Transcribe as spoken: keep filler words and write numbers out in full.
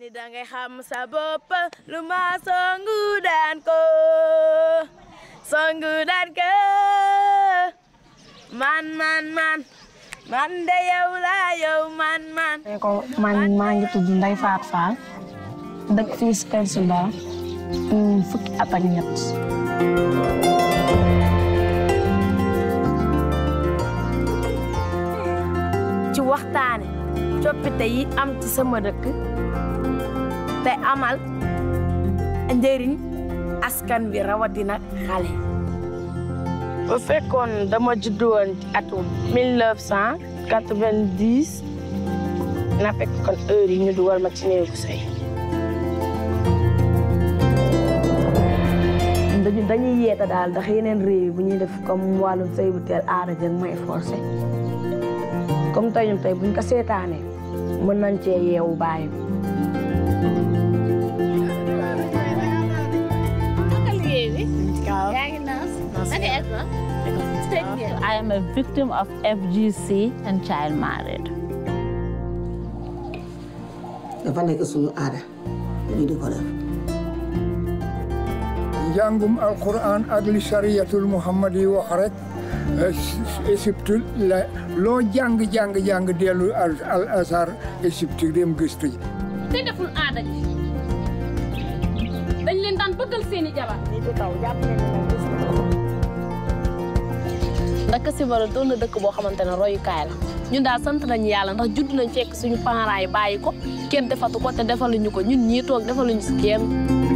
ni dangay xam sa bopp lu ma songu daan ko songu daan ko man man man man de yow la yow man man ko man maa ngi tudd Ndeye Fatou Fall dëkk fii si Kër Sunda fukki at ak ñett ci waxtaane coppite yi am ci sama dëkk te amal njëriñ askan bi rawatina xale yi. bu fekkoon dama juddu woon ci atum mille neuf cent quatre-vingt-dix na fekk kon heure yi ñu dugal ma ci néegu sëy. dañu dañuy yeeta daal ndax yeneen réew yi bu ñuy def comme wàllum sëy bu teel aada jël may forcé comme tey ñun tey buñ ko seetaanee mën nañ cee yeewu bàyyi. I am a victim of F G C and child marriage. dafa nekk suñu aada ñu di ko def. njàngum alquran ak li shariyatul muhammad yi wax rek Égypte la loo jàng jàng jàng dellu al azhar Égypte dem gëstu ji. te deful aada ji dañ leen daan bëggal seeni jabar. dëkk Sibaru doon na dëkk boo xamante ne royukaay la ñun daal sant nañu yàlla ndax judd nañ fekk suñu parents yi bàyyi ko kenn defatu ko te defaluñu ko ñun ñii toog defaluñu si kenn.